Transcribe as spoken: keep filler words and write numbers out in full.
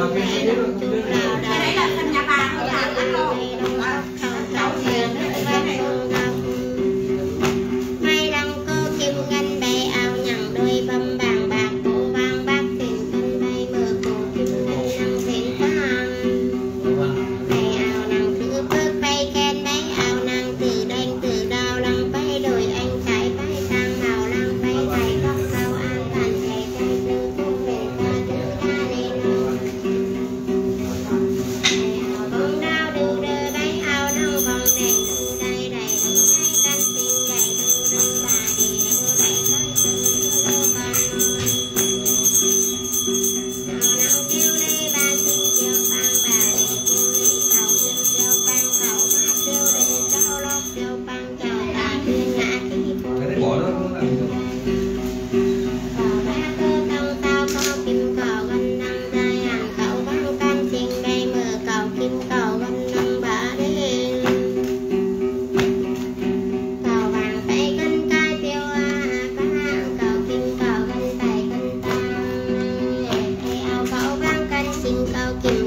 đấy là phần nhà bà thôi là ăn luôn. Mai đăng cô kim ngân bay áo nhằng đôi bầm bàng bạc cô vang bác tiền cân bay mờ cổ kim ngân năng xến phang bay áo nàng thứ bước bay khen bay áo nàng từ đánh từ đào lăng bay đổi anh trái bay sang màu lăng bay thầy góc cao an toàn thầy trai tư cung về ca tư đa đi nô bay áo bóng đao đưa đưa bay áo nông vòng đèn đưa đầy đầy đưa đầy căn tình đầy đưa đưa bà đi đưa đầy khói sương đưa đưa con nào nào kêu đây ba xin kêu bang bà đi kêu đi cầu yên kêu bang cầu mà kêu đi cao lốc kêu bang cầu ta tuyên ngã khi phố cái đấy bỏ nó không làm được. cò ba cơ tông tao có kim cò gần năng dài hàng cậu vang can tình đây mở cầu kim cầu gần năng bà đi cầu vàng tay cân cai tiêu à cá cầu kim cầu gần tay cân tăng tay áo cậu vang can tình cầu kim